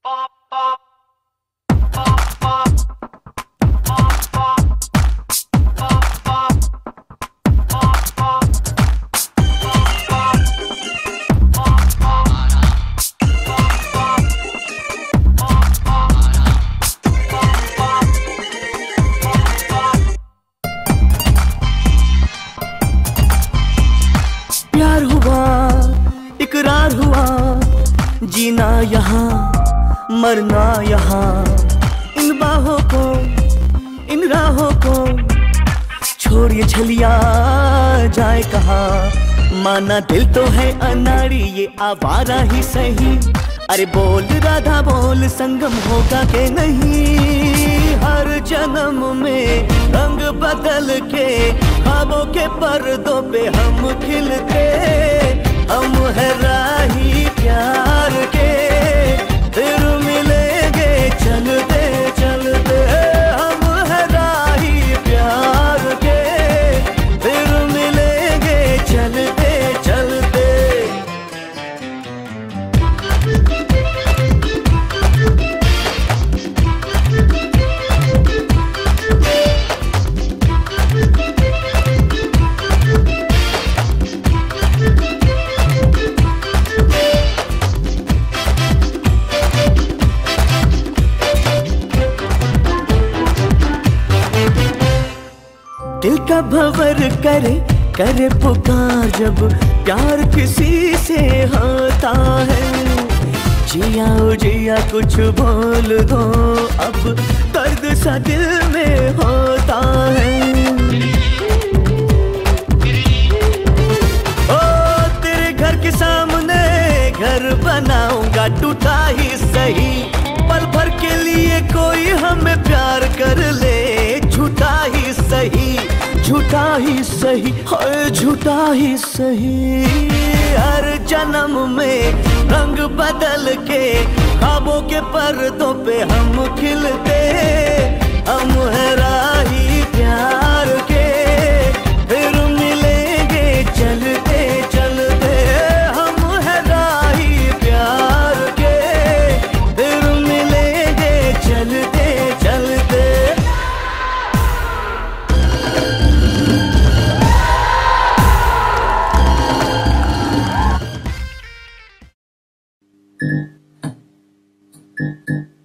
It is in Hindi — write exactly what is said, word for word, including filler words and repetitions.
प्यार हुआ, इकरार हुआ, जीना यहाँ मरना यहाँ। इन बाहों को, इन राहों को छोड़ ये छलिया जाए कहाँ। माना दिल तो है अनाड़ी, ये आवारा ही सही। अरे बोल राधा बोल, संगम होगा के नहीं। हर जन्म में रंग बदल के ख्वाबों के पर्दों पे हम खिलते। हम है राही प्यार के, फिर मिलेंगे चलते चलते। हम है राही प्यार के, फिर मिलेंगे चलते चलते। दिल का भंवर करे करे पुकार, जब प्यार किसी से होता है। जिया ओ जिया कुछ बोल दो, अब दर्द सा दिल में होता है। ओ तेरे घर के सामने घर बनाऊंगा, टूटा ही सही। पल भर के लिए कोई हमें प्यार कर ले, झूठा ही सही, झूठा ही सही, हाय झूठा ही सही। हर जन्म में रंग बदल के ख्वाबों के पर्दों पे हम खिलते। हम है राही प्यार के, फिर मिलेंगे चलते चलते। हम है राही प्यार के, फिर मिलेंगे चलते चलते। Thank you.